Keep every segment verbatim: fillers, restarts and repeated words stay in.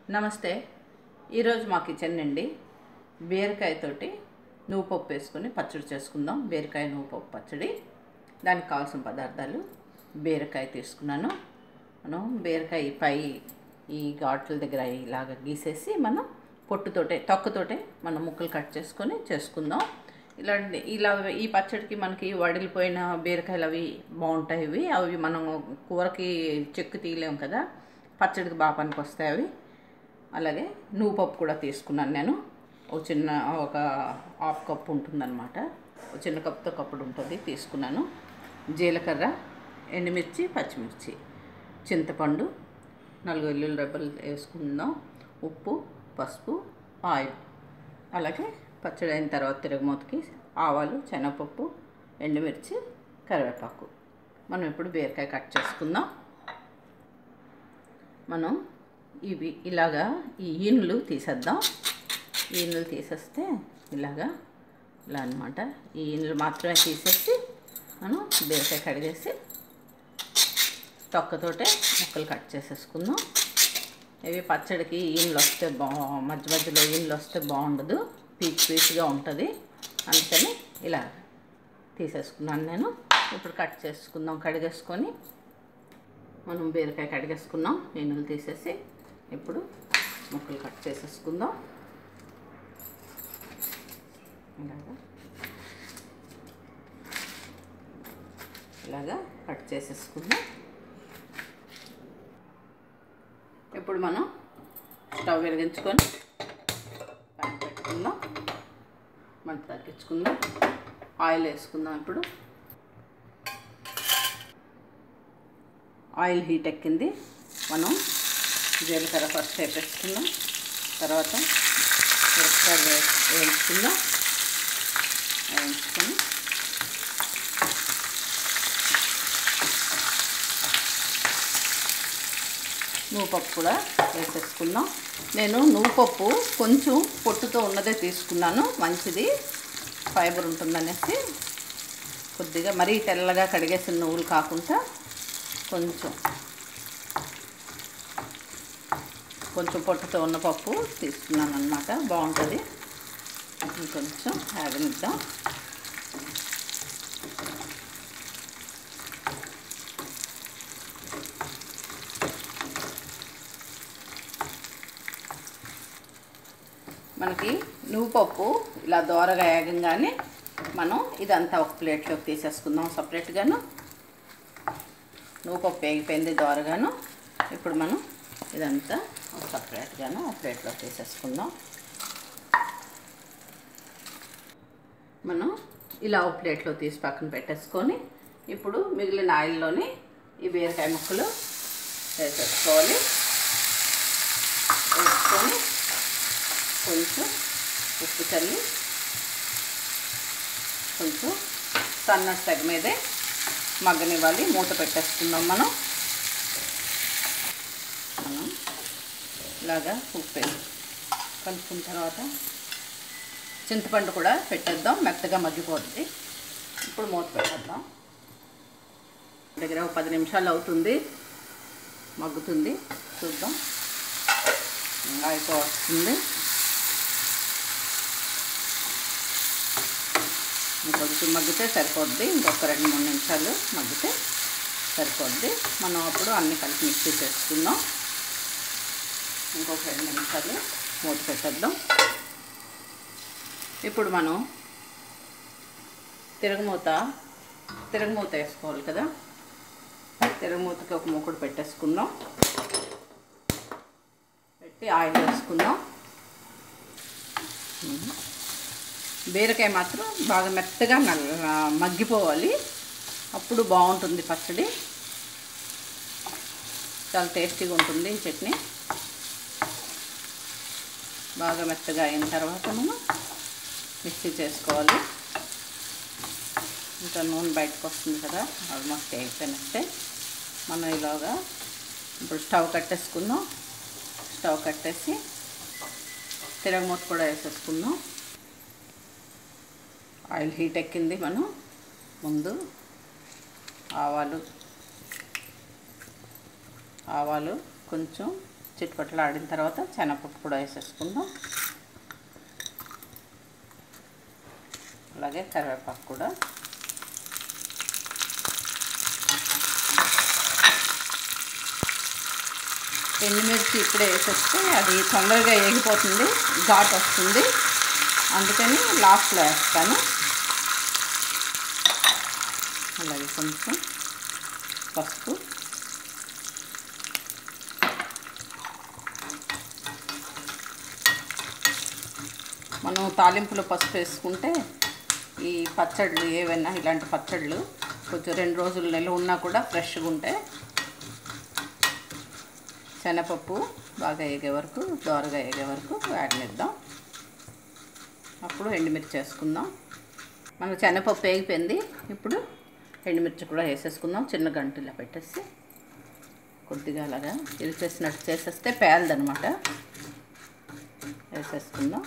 నమస్తే. ఈరోజు మా కిచెన్ నుండి బీరకాయతోటి నువ్వు పప్పు వేసుకొని పచ్చడి చేసుకుందాం. బీరకాయ నువ్వు పప్పు పచ్చడి. దానికి కావాల్సిన పదార్థాలు: బీరకాయ తీసుకున్నాను. మనం బీరకాయ పై ఈ ఘాట్ల దగ్గర ఇలాగ గీసేసి మనం పొట్టుతోటే తొక్కతోటే మనం ముక్కలు కట్ చేసుకొని చేసుకుందాం. ఇలాంటి ఇలా ఈ పచ్చడికి మనకి వడిలిపోయిన బీరకాయలు అవి బాగుంటాయి. ఇవి అవి మనం కూరకి చెక్కు తీయలేము కదా, పచ్చడికి బాగా పనికి వస్తాయి అవి. అలాగే నువ్వు పప్పు కూడా తీసుకున్నాను నేను. ఒక చిన్న ఒక హాఫ్ కప్ ఉంటుందన్నమాట, ఒక చిన్న కప్తో కప్పుడు ఉంటుంది తీసుకున్నాను. జీలకర్ర, ఎండుమిర్చి, పచ్చిమిర్చి, చింతపండు, నాలుగు వెల్లుల్లి రెబ్బలు వేసుకుందాం, ఉప్పు, పసుపు, ఆయిల్. అలాగే పచ్చడి అయిన తర్వాత తిరగమూతకి ఆవాలు, శనగపప్పు, ఎండుమిర్చి, కరివేపాకు. మనం ఇప్పుడు బీరకాయ కట్ చేసుకుందాం. మనం ఇవి ఇలాగా ఈ ఈనులు తీసేద్దాం. ఈనులు తీసేస్తే ఇలాగా ఇలా అనమాట. ఈ ఈనులు మాత్రమే తీసేసి మనం బీరకాయ కడిగేసి తొక్కతోటే ముక్కలు కట్ చేసేసుకుందాం. ఇవి పచ్చడికి ఈనులు వస్తే బా మధ్య మధ్యలో ఈనులు వస్తే బాగుండదు, పీచు పీచుగా ఉంటుంది. అందుకని ఇలా తీసేసుకున్నాను నేను. ఇప్పుడు కట్ చేసుకుందాం. కడిగేసుకొని మనం బీరకాయ కడిగేసుకున్నాం, ఈనులు తీసేసి ఇప్పుడు ముక్కలు కట్ చేసేసుకుందాం. ఇలాగా ఇలాగా కట్ చేసేసుకుందాం. ఇప్పుడు మనం స్టవ్ వెలిగించుకొని ప్యాన్ పెట్టుకుందాం. మంట తగ్గించుకుందాం. ఆయిల్ వేసుకుందాం. ఇప్పుడు ఆయిల్ హీట్ ఎక్కింది. మనం జీలకర్ర ఫస్ట్ వేపేసుకుందాం. తర్వాత మిరపకాయలు వేయించుకుందాం. వేయించుకొని నువ్వుపప్పు కూడా వేసేసుకుందాం. నేను నువ్వుపప్పు కొంచెం పొట్టుతో ఉన్నదే తీసుకున్నాను, మంచిది, ఫైబర్ ఉంటుందనేసి. కొద్దిగా మరీ తెల్లగా కడిగేసిన నువ్వులు కాకుండా కొంచెం కొంచెం పొట్టుతో ఉన్న పప్పు తీసుకున్నాను అన్నమాట, బాగుంటుంది. ఇంకొంచెం ఆగనిద్దాం. మనకి నువ్వుపప్పు ఇలా దోరగా వేగంగానే మనం ఇదంతా ఒక ప్లేట్లోకి తీసేసుకుందాం సపరేట్గాను. నువ్వుపప్పు వేగిపోయింది దోరగాను. ఇప్పుడు మనం ఇదంతా ఒక సపరేట్గాను ఒక ప్లేట్లో తీసేసుకుందాం. మనం ఇలా ఒక ప్లేట్లో తీసి పక్కన పెట్టేసుకొని ఇప్పుడు మిగిలిన ఆయిల్లోని ఈ బీరకాయ ముక్కలు వేసేసుకోవాలి. వేసుకొని కొంచెం ఉప్పు చల్లి కొంచెం సన్న స్టవ్ మీదే మగ్గనివ్వాలి. మూత పెట్టేసుకుందాం. మనం మనం ఇలాగా ఉప్పు వేసి కలుపుకున్న తర్వాత చింతపండు కూడా పెట్టేద్దాం, మెత్తగా మగ్గిపోతుంది. ఇప్పుడు మూత పెట్టేద్దాం. దగ్గర ఒక పది నిమిషాలు అవుతుంది, మగ్గుతుంది. చూద్దాం. అయిపోతుంది. ఇంకొంచెం మగ్గితే సరిపోద్ది. ఇంకొక రెండు మూడు నిమిషాలు మగ్గితే సరిపోద్ది. మనం అప్పుడు అన్నీ కలిపి మిక్సీ చేసుకుందాం. ఇంకొక రెండు నిమిషాలు మూత పెట్టేద్దాం. ఇప్పుడు మనం తిరగమూత తిరగమూత వేసుకోవాలి కదా, తిరగమూతకి ఒక మూకుడు పెట్టేసుకుందాం. పెట్టి ఆయిల్ వేసుకుందాం. బీరకాయ మాత్రం బాగా మెత్తగా మగ్గిపోవాలి, అప్పుడు బాగుంటుంది పచ్చడి. చాలా టేస్టీగా ఉంటుంది ఈ చట్నీ. బాగా మెత్తగా అయిన తర్వాత మనం మిక్సీ చేసుకోవాలి. ఇంకా నూనె బయటకు వస్తుంది కదా, ఆల్మోస్ట్ అయిపోయినట్టే. మనం ఇలాగా ఇప్పుడు స్టవ్ కట్టేసుకుందాం. స్టవ్ కట్టేసి తిరగమూత కూడా వేసేసుకుందాం. ఆయిల్ హీట్ ఎక్కింది. మనం ముందు ఆవాలు ఆవాలు కొంచెం చిట్పట్లు ఆడిన తర్వాత శనగపప్పు కూడా వేసేసుకుందాం. అలాగే కరివేపాకు కూడా. ఎండుమిర్చి ఇప్పుడే వేసేస్తే అది తొందరగా వేగిపోతుంది, ఘాట్ వస్తుంది. అందుకని లాస్ట్లో వేస్తాను. అలాగే కొంచెం పసుపు, మనం తాలింపులో పసుపు వేసుకుంటే ఈ పచ్చళ్ళు ఏవైనా ఇలాంటి పచ్చళ్ళు కొంచెం రెండు రోజులు నిల్వ ఉన్నా కూడా ఫ్రెష్గా ఉంటాయి. శనగపప్పు బాగా వేగే వరకు, దోరగా వేగే వరకు వేగనిద్దాం. అప్పుడు ఎండుమిర్చి వేసుకుందాం. మన శనగపప్పు వేగిపోయింది. ఇప్పుడు ఎండుమిర్చి కూడా వేసేసుకుందాం. చిన్న గంటలో పెట్టేసి కొద్దిగా అలాగా ఇరిచేసినట్టు చేసేస్తే పేలదనమాట. వేసేసుకుందాం.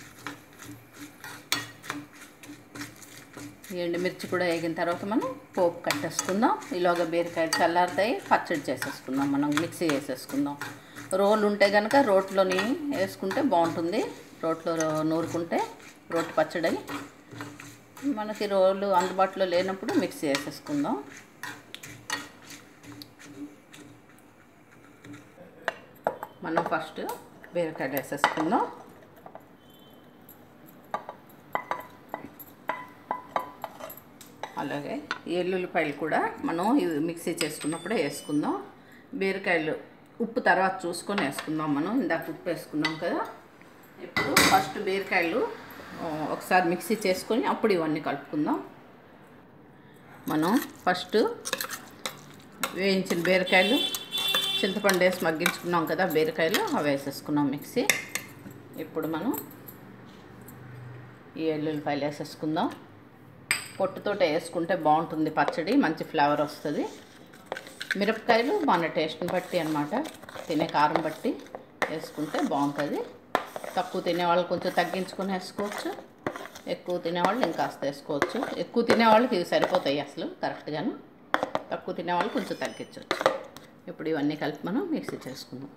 ఎండుమిర్చి కూడా వేగిన తర్వాత మనం పోపు కట్టేసుకుందాం. ఈలోగా బీరకాయలు చల్లారుతాయి. పచ్చడి చేసేసుకుందాం. మనం మిక్సీ వేసేసుకుందాం. రోలు ఉంటే కనుక రోట్లోని వేసుకుంటే బాగుంటుంది. రోట్లో నూరుకుంటే రోటి పచ్చడి. మనకి రోలు అందుబాటులో లేనప్పుడు మిక్సీ వేసేసుకుందాం. మనం ఫస్ట్ బీరకాయలు వేసేసుకుందాం. అలాగే ఎల్లుల్లిపాయలు కూడా మనం ఇవి మిక్సీ చేసుకున్నప్పుడే వేసుకుందాం. బీరకాయలు ఉప్పు తర్వాత చూసుకొని వేసుకుందాం. మనం ఇందాక ఉప్పు వేసుకున్నాం కదా. ఇప్పుడు ఫస్ట్ బీరకాయలు ఒకసారి మిక్సీ చేసుకొని అప్పుడు ఇవన్నీ కలుపుకుందాం. మనం ఫస్ట్ వేయించిన బీరకాయలు, చింతపండు వేసి మగ్గించుకున్నాం కదా బీరకాయలు, అవి వేసేసుకున్నాం మిక్సీ. ఇప్పుడు మనం ఈ ఎల్లుల్లిపాయలు వేసేసుకుందాం. పొట్టుతోటి వేసుకుంటే బాగుంటుంది పచ్చడి, మంచి ఫ్లేవర్ వస్తుంది. మిరపకాయలు మన టేస్ట్ని బట్టి అన్నమాట, తినే కారం బట్టి వేసుకుంటే బాగుంటుంది. తక్కువ తినేవాళ్ళు కొంచెం తగ్గించుకొని వేసుకోవచ్చు, ఎక్కువ తినేవాళ్ళు ఇంకాస్త వేసుకోవచ్చు. ఎక్కువ తినేవాళ్ళకి ఇవి సరిపోతాయి అసలు కరెక్ట్గాను, తక్కువ తినేవాళ్ళు కొంచెం తగ్గించవచ్చు. ఇప్పుడు ఇవన్నీ కలిపి మనం మిక్సీ చేసుకుందాం.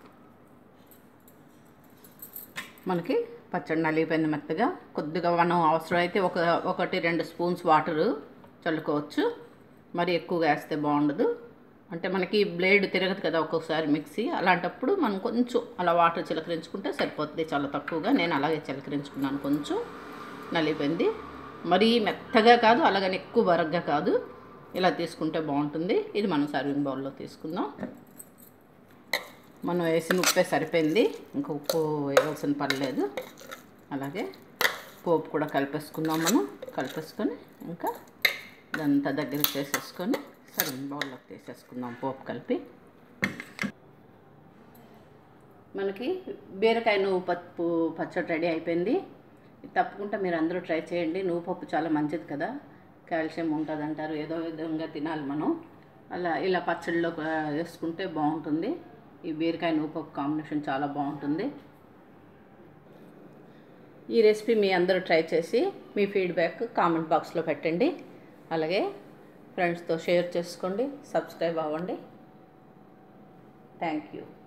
మనకి పచ్చడి నలిగిపోయింది మెత్తగా. కొద్దిగా మనం అవసరమైతే ఒక ఒకటి రెండు స్పూన్స్ వాటరు చల్లుకోవచ్చు. మరి ఎక్కువగా వేస్తే బాగుండదు. అంటే మనకి బ్లేడ్ తిరగదు కదా ఒక్కొక్కసారి మిక్సీ, అలాంటప్పుడు మనం కొంచెం అలా వాటర్ చిలకరించుకుంటే సరిపోతుంది. చాలా తక్కువగా నేను అలాగే చిలకరించుకున్నాను. కొంచెం నలిగిపోయింది. మరీ మెత్తగా కాదు, అలాగని ఎక్కువ బరగ్గా కాదు. ఇలా తీసుకుంటే బాగుంటుంది. ఇది మనం సర్వింగ్ బౌల్లో తీసుకుందాం. మనం వేసిన ఉప్పే సరిపోయింది, ఇంకా ఉప్పు వేయాల్సిన పర్లేదు. అలాగే పోపు కూడా కలిపేసుకుందాం. మనం కలిపేసుకొని ఇంకా ఇదంతా దగ్గర చేసేసుకొని సర్వింగ్ బౌల్లోకి తీసేసుకుందాం. పోపు కలిపి మనకి బీరకాయ నువ్వు పప్పు పచ్చడి రెడీ అయిపోయింది. తప్పకుండా మీరు అందరూ ట్రై చేయండి. నువ్వు పప్పు చాలా మంచిది కదా, కాల్షియం ఉంటుంది అంటారు. ఏదో విధంగా తినాలి మనం. అలా ఇలా పచ్చడిలో వేసుకుంటే బాగుంటుంది. ఈ బీరకాయ నువ్వుపప్పు కాంబినేషన్ చాలా బాగుంటుంది. ఈ రెసిపీ మీ అందరూ ట్రై చేసి మీ ఫీడ్బ్యాక్ కామెంట్ బాక్స్లో పెట్టండి. అలాగే ఫ్రెండ్స్తో షేర్ చేసుకోండి, సబ్స్క్రైబ్ అవ్వండి. Thank you.